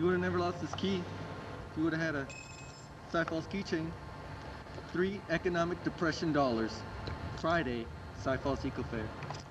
would have never lost his key. He would have had a Cyphals keychain. 3 economic depression dollars. Friday, Cyphals Eco Fair.